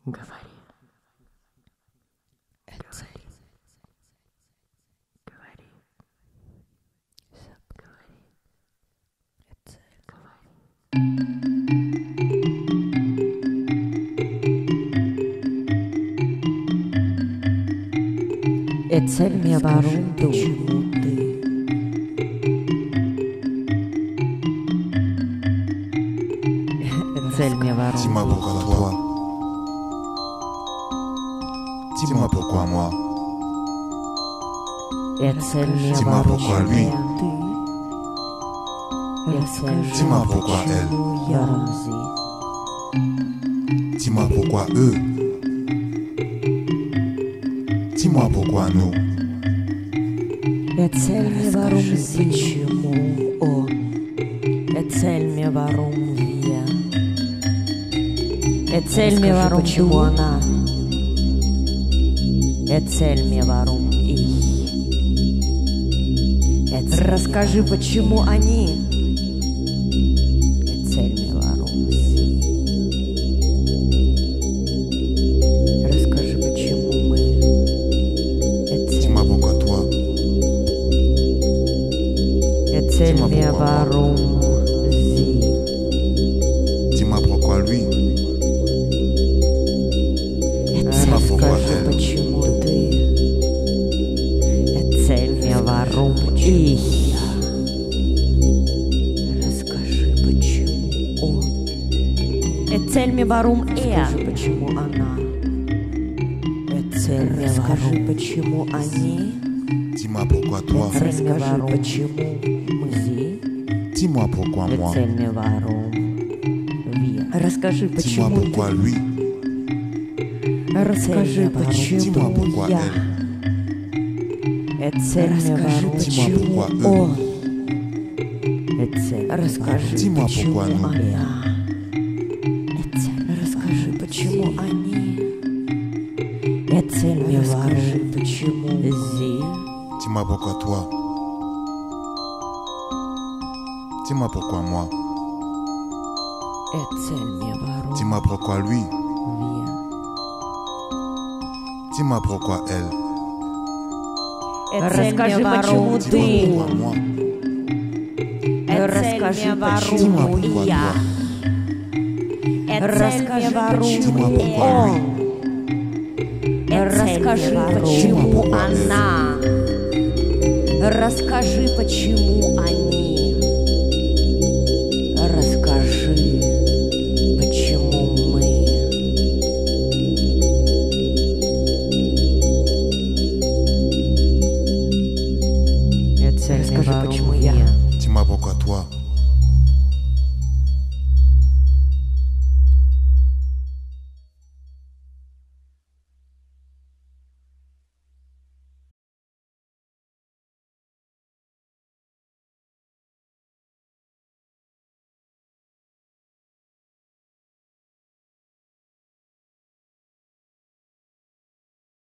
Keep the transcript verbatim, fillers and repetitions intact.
Говори. Эцель. Говори. Говори. Эцель. Говори. Эцель мне ворунду. Почему ты? Эцель мне ворунду. Dis-moi pourquoi toi. Dis-moi pourquoi moi. Эцель мне Dis-moi pourquoi lui. Dis-moi pourquoi elle. Dis-moi pourquoi eux. Dis-moi pourquoi nous. Эцель мне ворунду. Почему он? Эцель мне ворунду. Эцель мне ворум, почему она? Эцель мне ворум, их. Расскажи, почему они? Эцель мне ворум, си. Расскажи, почему мы? Dis-moi pourquoi toi. Эцель мне ворум, зи. Dis-moi pourquoi lui. Расскажи, почему ты? Эцель мне ворум, их. Расскажи, почему он? Эцель мне ворум, э. Расскажи, почему она? Эцель мне ворум, почему они? Dis-moi pourquoi toi. Расскажи, почему мы? Dis-moi pourquoi moi. Эцель мне ворум, ви. Расскажи, Dis-moi почему pourquoi ты? lui. Расскажи, Dis-moi почему pourquoi я? elle. Эцель, расскажи, почему pourquoi он? Эцель, расскажи, Dis-moi почему pourquoi nous. она? Эцель, расскажи, почему они? Эцель, расскажи, почему зи? Dis-moi pourquoi toi. Dis-moi pourquoi moi. Эцель, Dis-moi pourquoi lui. Dis-moi pourquoi elle. Расскажи, почему Dis-moi ты? pourquoi moi. Расскажи, Dis-moi почему pourquoi я? toi. Расскажи, Dis-moi почему pourquoi он? lui. Расскажи, почему она? Расскажи, почему они?